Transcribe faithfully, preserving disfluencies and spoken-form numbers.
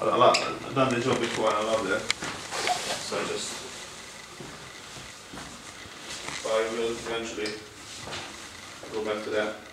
I, I like, I've done the job before and I loved it. So just, but I will eventually go back to that.